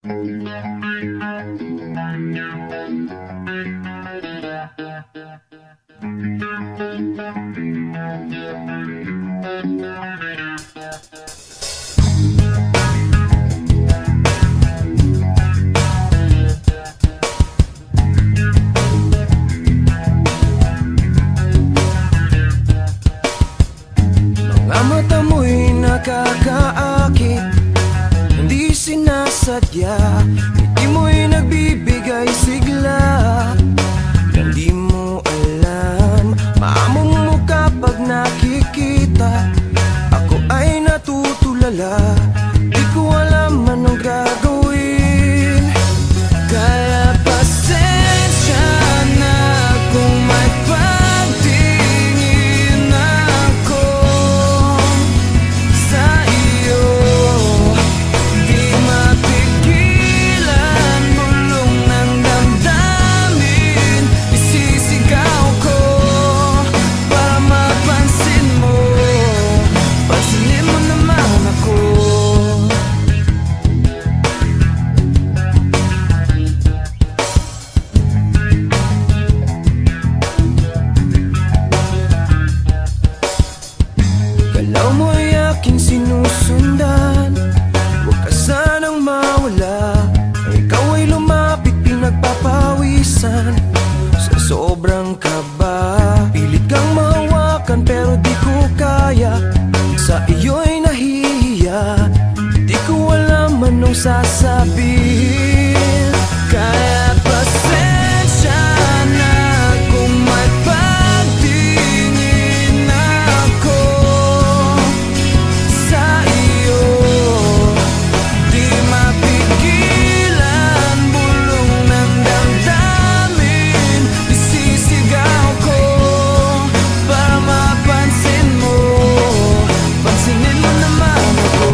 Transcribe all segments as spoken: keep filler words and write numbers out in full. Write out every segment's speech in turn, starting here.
Mga mata mo'y nakakaakit, hindi sinasadya. Hindi mo'y nagbibigay sigla. Hindi mo alam, maamong mo kapag nakikita. Ako ay natutulala, di ko alam anong gagawin. Kaya pasensya na kung may pagtingin ako sa iyo. Di mapigilan, bulong ng damdamin, isisigaw ko para mapansin mo. Pansinin mo naman ako. Galaw mo'y aking sinusundan, huwag ka sanang mawala. Ikaw ay lumapit, pinagpapawisan sa sobrang kaba. Pilit kang mahawakan pero di ko kaya, sa iyo'y nahihiya. Di ko alam anong sasabihin. Kaya pasensya na kung may pagtingin ako sa iyo. Di mapigilan, bulong ng damdamin, isisigaw ko para mapansin mo. Pansinin mo naman ako.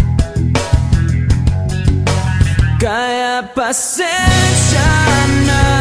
Kaya pasensya na